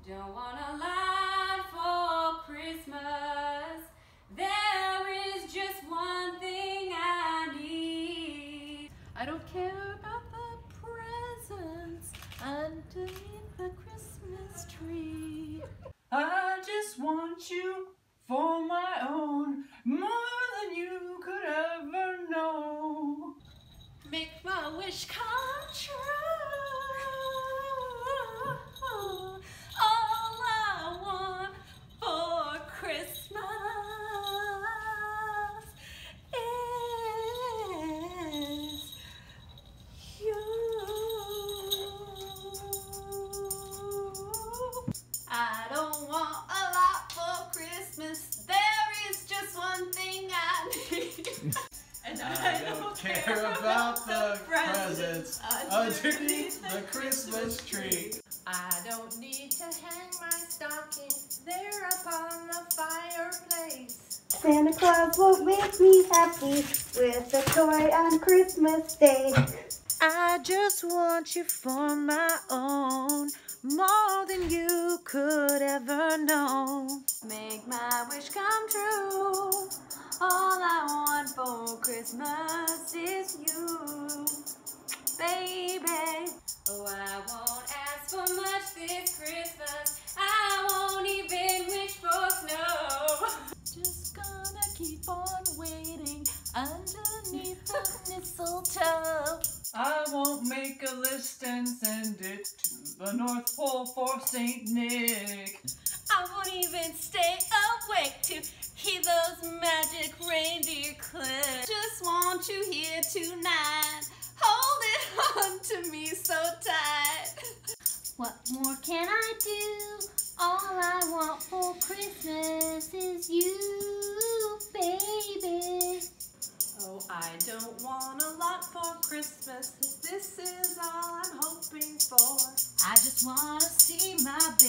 Don't want a lot for Christmas. There is just one thing I need. I don't care about the presents underneath the Christmas tree. I just want you for my own, more than you could ever know. Make my wish come true. All I want for Christmas is you. I don't want a lot for Christmas. There is just one thing I need. And I don't care about the presents underneath the Christmas tree. I don't need to hang my stocking there upon the fireplace. Santa Claus won't make me happy with a toy on Christmas Day. I just want you for my own, more than you could ever know. Make my wish come true. All I want for Christmas is you, baby. Oh, I won't ask for much this Christmas. I won't even wish for snow. Just gonna keep on waiting underneath the mistletoe. I won't make a list and send it to the North Pole for Saint Nick. I won't even stay awake to hear those magic reindeer click. Just want you here tonight, holding on to me so tight. What more can I do? All I want for Christmas is you, baby. Oh, I don't want a lot for Christmas. This is all I'm hoping for. I just wanna see my